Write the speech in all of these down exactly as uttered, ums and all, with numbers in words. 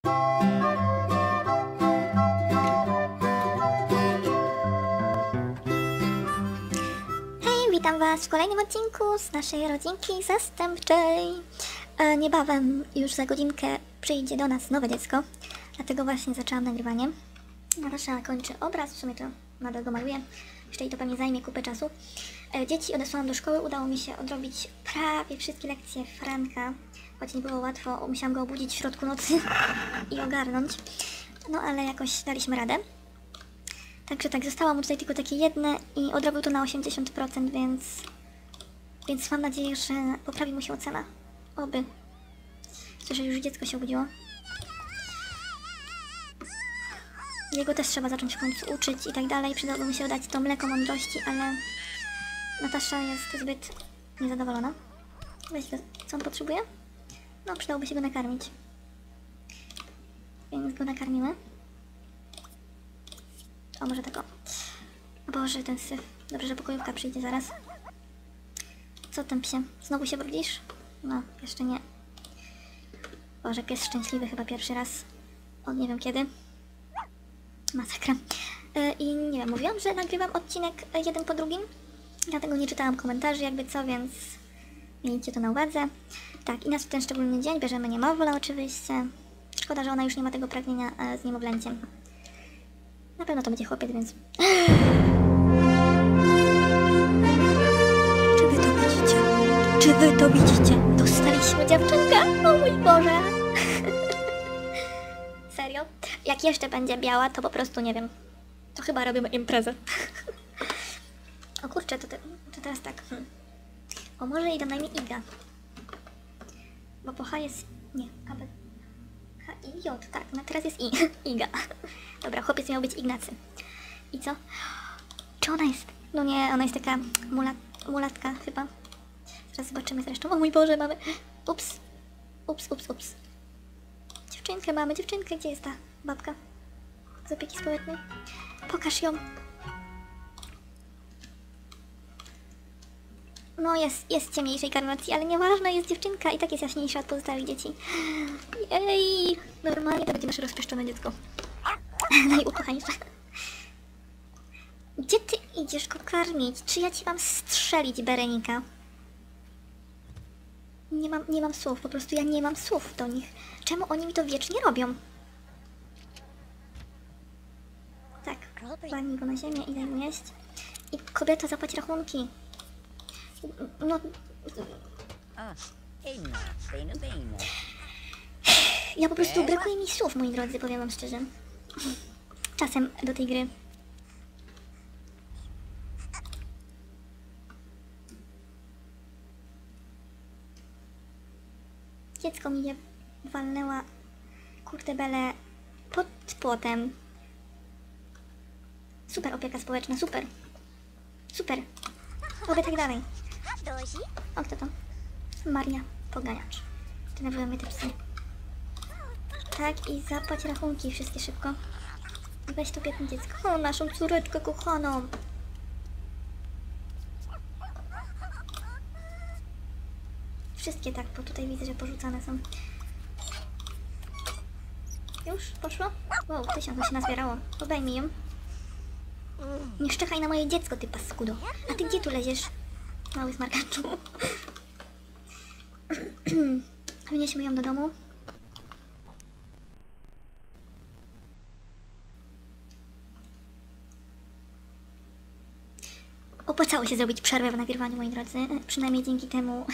Hej, witam was w kolejnym odcinku z naszej rodzinki zastępczej. E, niebawem, już za godzinkę, przyjdzie do nas nowe dziecko, dlatego właśnie zaczęłam nagrywanie. Natasza kończy obraz, w sumie to nadal go maluję, jeszcze i to pewnie zajmie kupę czasu. E, dzieci odesłałam do szkoły, udało mi się odrobić prawie wszystkie lekcje Franka, choć nie było łatwo, musiałam go obudzić w środku nocy i ogarnąć, no ale jakoś daliśmy radę. Także tak, zostało mu tutaj tylko takie jedne i odrobił to na osiemdziesiąt procent, więc... Więc mam nadzieję, że poprawi mu się ocena. Oby. Słyszę, że już dziecko się obudziło. Jego też trzeba zacząć w końcu uczyć i tak dalej. Przydałoby mi się dać to mleko mądrości, ale... Natasza jest zbyt niezadowolona. Weź go, co on potrzebuje? No, przydałoby się go nakarmić. Więc go nakarmimy. O, może tak o. O Boże, ten syf. Dobrze, że pokojówka przyjdzie zaraz. Co tam, psie? Znowu się brudzisz? No, jeszcze nie. Boże, pies szczęśliwy chyba pierwszy raz. Od nie wiem kiedy. Masakra. Yy, I nie wiem, mówiłam, że nagrywam odcinek jeden po drugim. Dlatego nie czytałam komentarzy, jakby co, więc miejcie to na uwadze. Tak, i nas w ten szczególny dzień bierzemy niemowlę oczywiście. Szkoda, że ona już nie ma tego pragnienia e, z niemowlęciem. Na pewno to będzie chłopiec, więc... Czy wy to widzicie? Czy wy to widzicie? Dostaliśmy dziewczynkę! O mój Boże! Serio? Jak jeszcze będzie biała, to po prostu nie wiem. To chyba robimy imprezę. O kurczę, to, te, to teraz tak. Hmm. O, może jej dam na imię Iga. Bo po H jest... Nie, A, B... H, I, J, tak. No teraz jest I. Iga. Dobra, chłopiec miał być Ignacy. I co? Czy ona jest? No nie, ona jest taka mulat, mulatka chyba. Zaraz zobaczymy zresztą. O mój Boże, mamy... Ups. Ups, ups, ups. Dziewczynkę mamy, dziewczynkę. Gdzie jest ta babka z opieki społecznej? Pokaż ją. No jest, jest ciemniejszej karnacji, ale nieważne, jest dziewczynka i tak jest jaśniejsza od pozostałych dzieci. Jej, normalnie to będzie nasze rozpieszczone dziecko. Najukochańsze. Gdzie ty idziesz go karmić? Czy ja ci mam strzelić, Berenika? Nie mam, nie mam słów, po prostu ja nie mam słów do nich. Czemu oni mi to wiecznie robią? Tak, walnij go na ziemię i daj mu jeść. I kobieto, zapłać rachunki. No... Ja po prostu brakuje mi słów, moi drodzy, powiem wam szczerze. Czasem do tej gry. Dziecko mi je walnęła kurtebelę pod płotem. Super opieka społeczna, super. Super. Oby tak dalej. O, kto to? Maria, poganiacz. Denerwują mnie te psy. Tak, i zapłać rachunki wszystkie szybko. Weź to biedne dziecko. O, naszą córeczkę kochaną. Wszystkie tak, bo tutaj widzę, że porzucane są. Już? Poszło? Wow, tysiąc się nazbierało. Obejmij ją. Nie szczekaj na moje dziecko, ty paskudo. A ty gdzie tu leziesz? Mały smarkaczu. Wynieśmy ją do domu. Opłacało się zrobić przerwę w nagrywaniu, moi drodzy. Przynajmniej dzięki temu.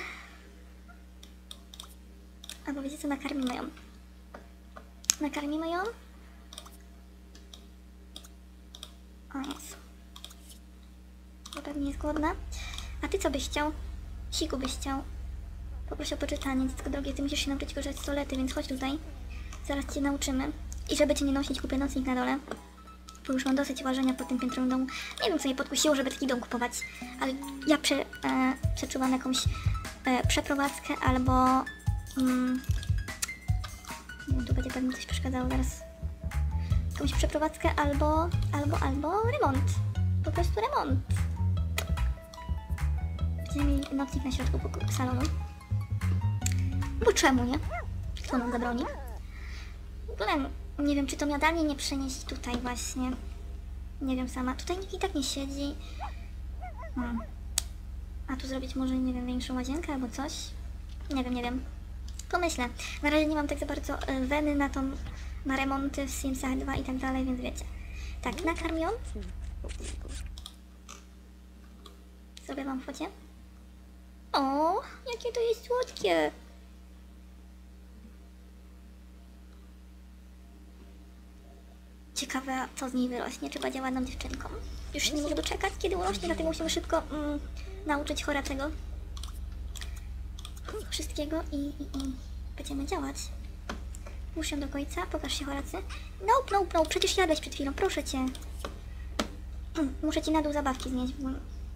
Albo wiecie co, nakarmimy ją. Nakarmimy ją. O, jest. Bo pewnie jest głodna. A ty co byś chciał? Siku byś chciał. Poproszę o poczytanie. Dziecko drogie, ty musisz się nauczyć korzystać z toalety, więc chodź tutaj. Zaraz cię nauczymy. I żeby cię nie nosić, kupię nocnik na dole. Bo już mam dosyć łażenia po tym piętrowym domu. Nie wiem, co mnie podkusiło, żeby taki dom kupować. Ale ja prze, e, przeczuwam jakąś e, przeprowadzkę albo... Mm, nie wiem, tu będzie pewnie coś przeszkadzało zaraz. Jakąś przeprowadzkę albo... Albo, albo remont. Po prostu remont. Będziemy mieli nocnik na środku salonu. Bo czemu nie? Kto nam zabroni? ogóle nie wiem, czy to jadalnię nie przenieść tutaj właśnie. Nie wiem sama. Tutaj nikt i tak nie siedzi. Hmm. A tu zrobić może, nie wiem, większą łazienkę albo coś? Nie wiem, nie wiem. Pomyślę. Na razie nie mam tak za bardzo e, weny na tą, na remonty w Simsach dwa i tak dalej, więc wiecie. Tak, nakarm ją. Zrobię wam focie. O, jakie to jest słodkie! Ciekawe, co z niej wyrośnie, czy będzie ładną dziewczynką. Już się nie mogę doczekać, kiedy urośnie, dlatego musimy szybko mm, nauczyć Horacego wszystkiego i, i, i będziemy działać. Muszę do końca, pokaż się, Horacy. Nope, nope, nope, przecież jadłeś przed chwilą, proszę cię. Muszę ci na dół zabawki znieść, bo...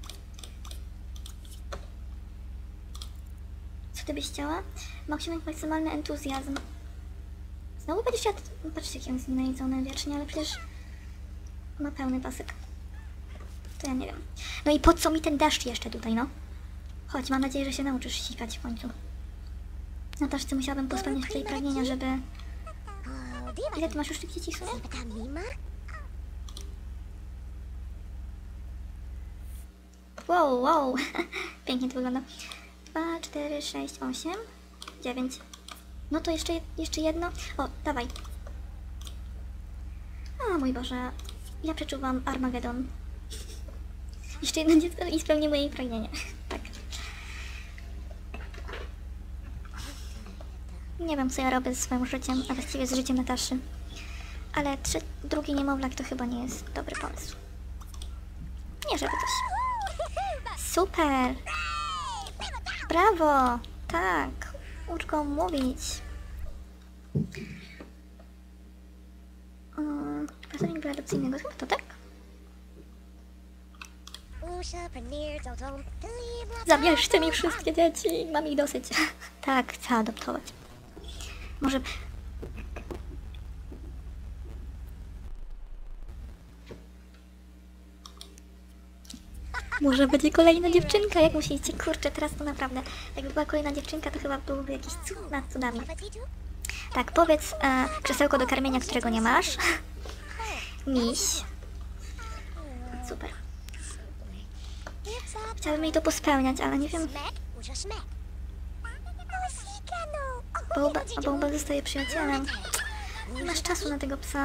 Co ty byś chciała? Ma osiągnąć maksymalny entuzjazm. Znowu będziesz jadł... Patrzcie, jak on jest najedzony wiecznie, ale przecież... Ma pełny pasek. To ja nie wiem. No i po co mi ten deszcz jeszcze tutaj, no? Chodź, mam nadzieję, że się nauczysz ścigać w końcu. Nataszce musiałabym pospełniać tutaj pragnienia, żeby... Ile ty masz już tych dzieci w sumie? Wow, wow. Pięknie to wygląda. Dwa, cztery, sześć, osiem, dziewięć. No to jeszcze, jeszcze jedno. O, dawaj. O mój Boże. Ja przeczuwam Armagedon. Jeszcze jedno dziecko i spełnimy jej pragnienie. Tak. Nie wiem, co ja robię ze swoim życiem, a właściwie z życiem Nataszy. Ale trzy, drugi niemowlak to chyba nie jest dobry pomysł. Nie, żeby coś. Super! Brawo! Tak! Ucz go mówić. Um, Pracownik adopcyjnego, chyba to tak? Zabierzcie mi wszystkie dzieci, mam ich dosyć. Tak, chcę adoptować. Może... Może będzie kolejna dziewczynka, jak myślicie? Kurczę, teraz to naprawdę... Jakby była kolejna dziewczynka, to chyba byłby jakiś cud nad cudami. Tak, powiedz e, krzesełko do karmienia, którego nie masz. Miś. Super. Chciałabym jej to pospełniać, ale nie wiem... Bołba, a Bołba zostaje przyjacielem. Nie masz czasu na tego psa.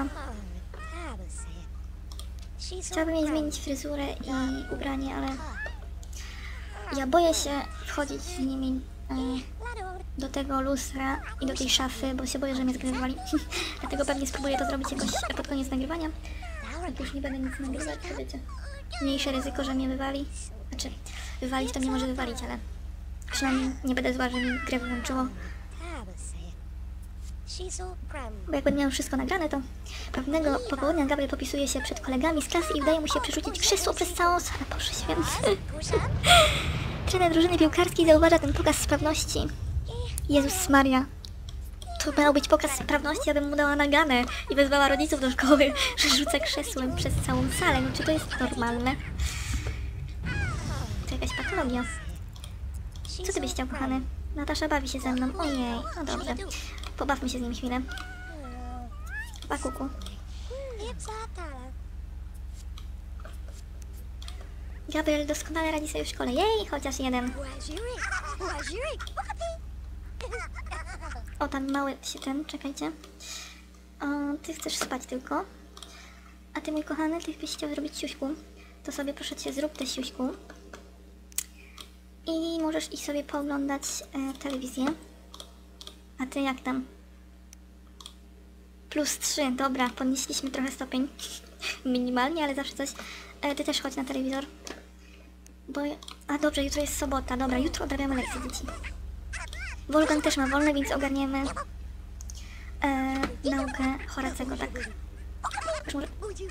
Chciałabym jej zmienić fryzurę i ubranie, ale... Ja boję się wchodzić z nimi e, do tego lustra i do tej szafy, bo się boję, że mnie zgrywali. Dlatego pewnie spróbuję to zrobić jakoś pod koniec nagrywania. Jak już nie będę nic nagrywać, to wiecie. Mniejsze ryzyko, że mnie wywali. Znaczy, wywalić to mnie może wywalić, ale... Przynajmniej nie będę zła, że mi grę wyłączyło. Bo jak będę miał wszystko nagrane, to pewnego popołudnia Gabriel popisuje się przed kolegami z klasy i udaje mu się przerzucić krzesło przez całą salę. Boże święty. Trener drużyny piłkarskiej zauważa ten pokaz sprawności. Jezus Maria. To miał być pokaz sprawności, ja bym mu dała naganę i wezwała rodziców do szkoły, że rzucę krzesłem przez całą salę. No czy to jest normalne? To jakaś patologia. Co ty byś chciał, kochany? Natasza bawi się ze mną. Ojej, no dobrze. Pobawmy się z nim chwilę. Pa, kuku. Gabriel doskonale radzi sobie w szkole. Jej, chociaż jeden. O, tam mały się ten, czekajcie. O, ty chcesz spać tylko. A ty, mój kochany, ty byś chciał zrobić siuśku. To sobie proszę cię, zrób tę siuśku. I możesz iść sobie pooglądać e, telewizję. A ty jak tam? Plus trzy, dobra, podnieśliśmy trochę stopień. Minimalnie, ale zawsze coś. E, ty też chodź na telewizor. Bo... A dobrze, jutro jest sobota, dobra, jutro odrabiamy lekcje dzieci. Wolfgang też ma wolne, więc ogarniemy e, naukę Horacego, tak. Może...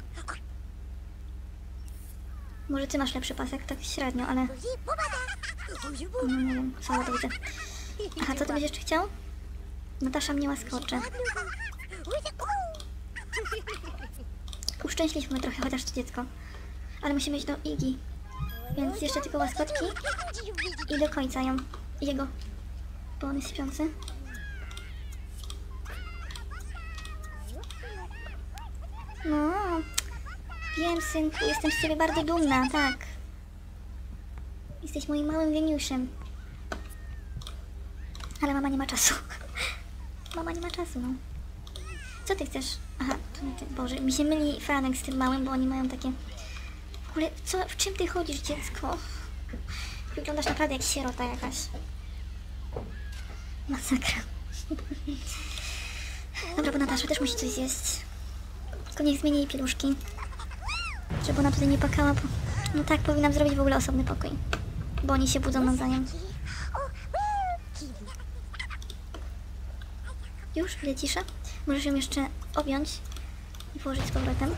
Może ty masz lepszy pasek, tak średnio, ale... No nie wiem, sama to widzę. Aha, co ty byś jeszcze chciał? Natasza mnie łaskocze. Uszczęśliśmy trochę, chociaż to dziecko. Ale musimy iść do Igi. Więc jeszcze tylko łaskotki. I do końca ją. Jego. Bo on jest śpiący. No, wiem, synku, jestem z ciebie bardzo dumna, tak. Jesteś moim małym geniuszem. Ale mama nie ma czasu. Mama nie ma czasu, no. Co ty chcesz? Aha, to nie ty. Boże, mi się myli Franek z tym małym, bo oni mają takie... W ogóle, co, w czym ty chodzisz, dziecko? Wyglądasz naprawdę jak sierota jakaś. Masakra. Dobra, bo Natasza też musi coś zjeść. Tylko niech zmieni jej pieluszki. Żeby ona tutaj nie płakała, bo... No tak, powinnam zrobić w ogóle osobny pokój. Bo oni się budzą nawzajem. Już? Będzie cisza? Możesz ją jeszcze objąć i włożyć z powrotem.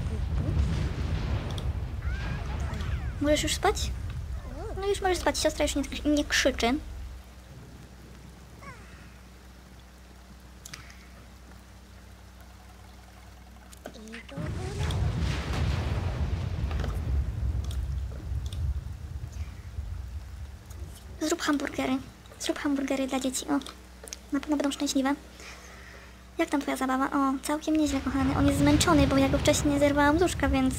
Możesz już spać? No już możesz spać, siostra już nie, nie krzyczy. Zrób hamburgery. Zrób hamburgery dla dzieci, o. Na pewno będą szczęśliwe. Jak tam twoja zabawa? O, całkiem nieźle, kochany. On jest zmęczony, bo ja go wcześniej zerwałam z łóżka, więc...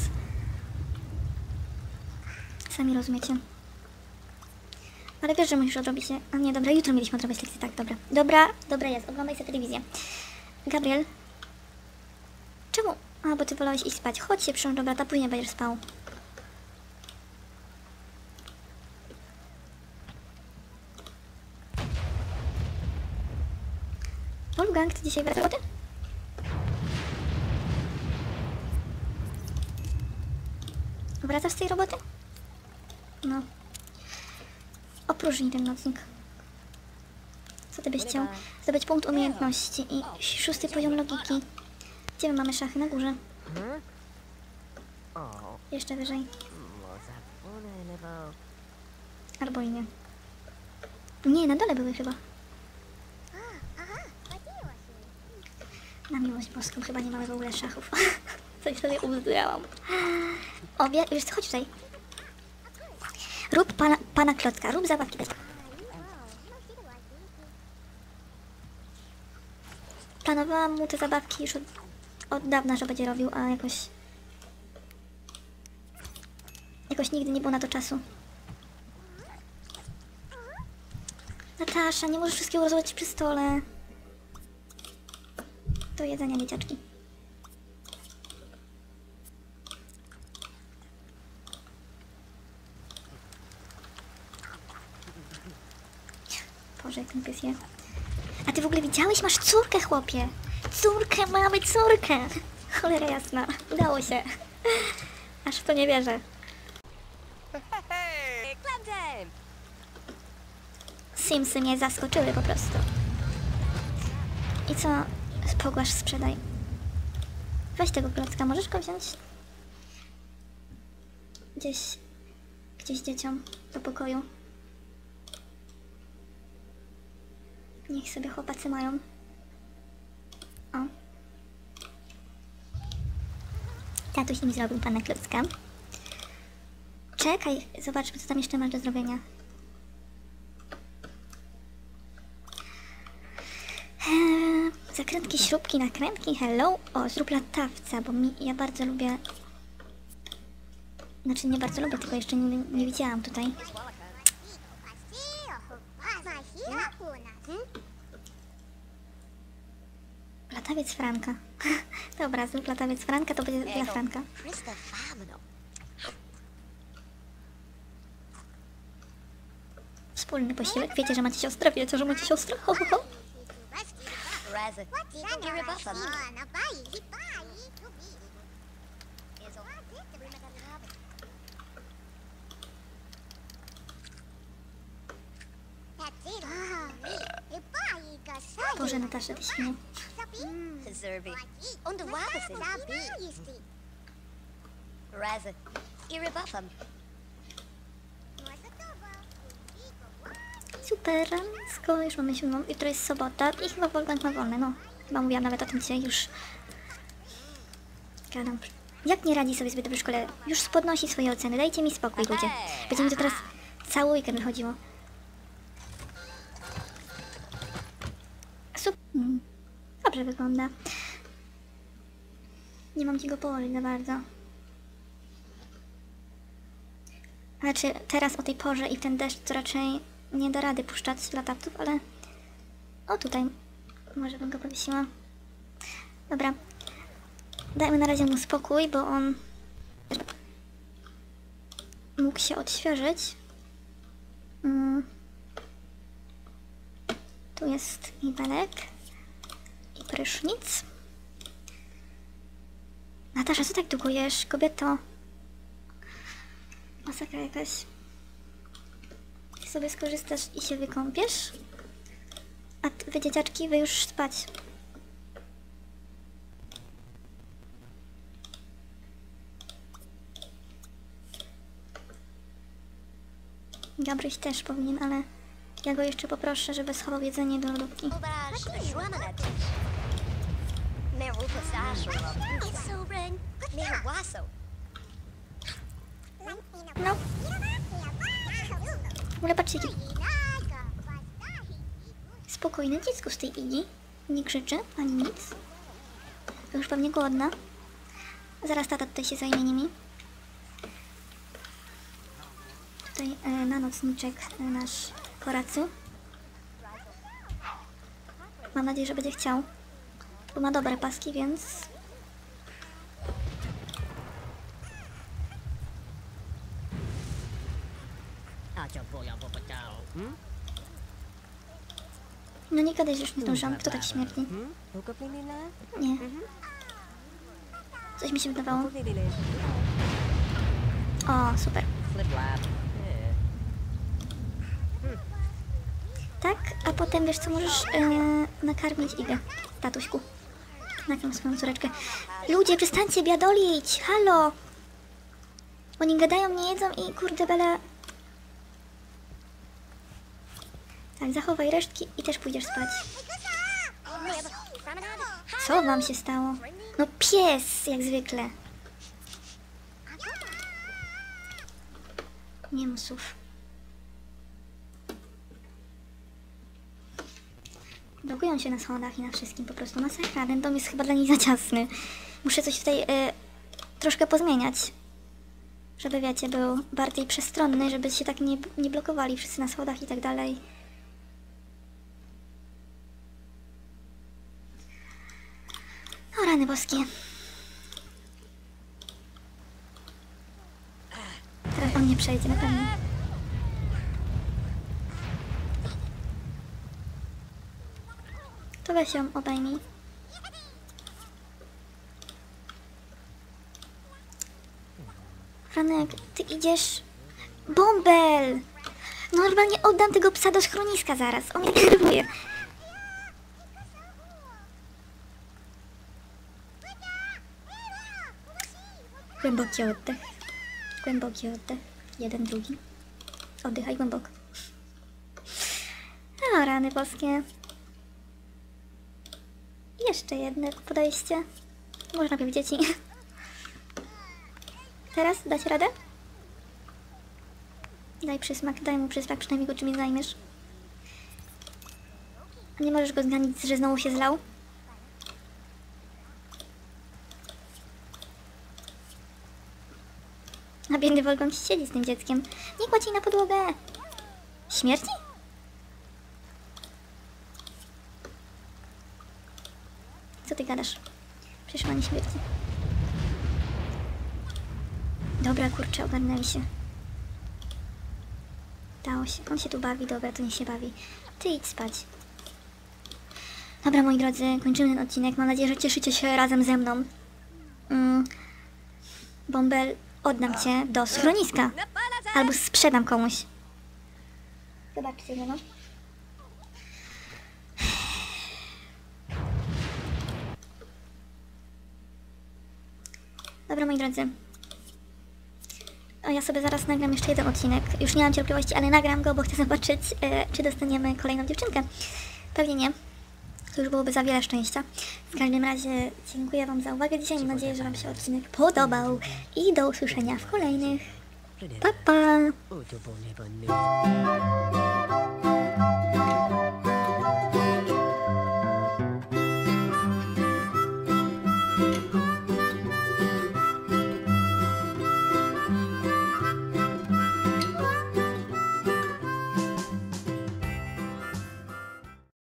Sami rozumiecie. Ale wiesz, że musisz odrobić się... A nie, dobra, jutro mieliśmy odrobić lekcję, tak, dobra. Dobra, dobra jest, oglądaj sobie telewizję. Gabriel? Czemu? A, bo ty wolałeś iść spać. Chodź się przyłącz do brata, później będziesz spał. Wolfgang, ty dzisiaj wracasz z roboty? Wracasz z tej roboty? No. Opróżnij ten nocnik. Co ty byś chciał? Zdobyć punkt umiejętności i szósty poziom logiki. Gdzie my mamy szachy? Na górze. Jeszcze wyżej. Albo i nie. Nie, na dole były chyba. Na miłość boską chyba nie mamy w ogóle szachów. Coś sobie ubzdurałam. O, wie, wiesz co, chodź tutaj. Rób pana, pana klocka, rób zabawki. Planowałam mu te zabawki już od, od dawna, że będzie robił, a jakoś... Jakoś nigdy nie było na to czasu. Natasza, nie możesz wszystkiego rozłożyć przy stole. Do jedzenia, dzieciaczki. Boże, jak ten pies je. A ty w ogóle widziałeś? Masz córkę, chłopie. Córkę, mamy córkę. Cholera jasna. Udało się. Aż w to nie wierzę. Simsy mnie zaskoczyły po prostu. I co? Pogłasz, sprzedaj. Weź tego klocka, możesz go wziąć? Gdzieś... Gdzieś dzieciom do pokoju. Niech sobie chłopacy mają. O. Tatuś im zrobił pana klocka. Czekaj, zobaczmy, co tam jeszcze masz do zrobienia. Eee, zakrętki, śrubki, nakrętki, hello. O, zrób latawca, bo mi, ja bardzo lubię... Znaczy, nie bardzo lubię, tylko jeszcze nie, nie widziałam tutaj. Latawiec Franka. Dobra, zrób latawiec Franka, to będzie dla Franka. Wspólny posiłek. Wiecie, że macie siostrę? Wiecie, że macie siostrę? Ho, ho, ho. Boże, Natasza, ty świnie. Super, skoro już mamy siódmą, jutro jest sobota i chyba Wolfgang ma wolne, no. Chyba mówiłam nawet o tym dzisiaj, już gadam. Jak nie radzi sobie zbyt dobrze w szkole? Już podnosi swoje oceny, dajcie mi spokój, ludzie. Będzie mi to teraz cały weekend wychodziło. Super. Hmm. Dobrze wygląda. Nie mam ci go położyć za bardzo. Znaczy, teraz o tej porze i w ten deszcz to raczej nie da rady puszczać latawców, ale... O, tutaj. Może bym go powiesiła. Dobra. Dajmy na razie mu spokój, bo on... mógł się odświeżyć. Mm. Tu jest ibelek. I prysznic. Natasza, co tak długo jesz, kobieto? Masakra jakaś. Ty sobie skorzystasz i się wykąpiesz? A ty, wy dzieciaczki, wy już spać. Gabryś też powinien, ale ja go jeszcze poproszę, żeby schował jedzenie do lodówki. No. W ogóle patrzcie, jaki spokojne dziecko z tej Igi. Nie krzyczy, ani nic. To już pewnie głodna. Zaraz tata tutaj się zajmie nimi. Tutaj e, na nocniczek e, nasz Horacy. Mam nadzieję, że będzie chciał. Bo ma dobre paski, więc... No nie gadaj, że już nie zdążyłam. Kto tak śmierdzi? Nie. Coś mi się wydawało. O, super. Tak, a potem wiesz co, możesz yy, nakarmić Igę, tatuśku. Nakarm swoją córeczkę. Ludzie, przestańcie biadolić! Halo! Oni gadają, nie jedzą i kurde bele... Tak, zachowaj resztki i też pójdziesz spać. Co wam się stało? No pies, jak zwykle. Nie ma słów. Blokują się na schodach i na wszystkim, po prostu masakra. Ten dom jest chyba dla nich za ciasny. Muszę coś tutaj y, troszkę pozmieniać. Żeby, wiecie, był bardziej przestronny, żeby się tak nie, nie blokowali wszyscy na schodach i tak dalej. O rany boskie. Teraz on nie przejdzie na pewno. To weź ją, obejmij. Franek, ty idziesz... Bąbel! Normalnie oddam tego psa do schroniska zaraz. On mnie denerwuje. Głęboki oddech. Głęboki oddech. Jeden, drugi. Oddychaj głęboko. O, rany boskie. Jeszcze jedno podejście. Można powiedzieć dzieci. Teraz dać radę? Daj przysmak, daj mu przysmak, przynajmniej go czymś zajmiesz. A nie możesz go zganić, że znowu się zlał? A biedny Wolgon siedzi z tym dzieckiem. Nie kładź jej na podłogę! Śmierci? Co ty gadasz? Przecież ma nie śmierci. Dobra, kurczę, ogarnęli się. Dało się. On się tu bawi, dobra, to nie się bawi. Ty idź spać. Dobra, moi drodzy, kończymy ten odcinek. Mam nadzieję, że cieszycie się razem ze mną. Mm. Bąbel, oddam cię do schroniska. Albo sprzedam komuś. Zobaczcie, no. Dobra, moi drodzy. A ja sobie zaraz nagram jeszcze jeden odcinek. Już nie mam cierpliwości, ale nagram go, bo chcę zobaczyć, e, czy dostaniemy kolejną dziewczynkę. Pewnie nie. To już byłoby za wiele szczęścia. W każdym razie dziękuję wam za uwagę dzisiaj. Mam nadzieję, że wam się odcinek podobał. I do usłyszenia w kolejnych. Pa, pa!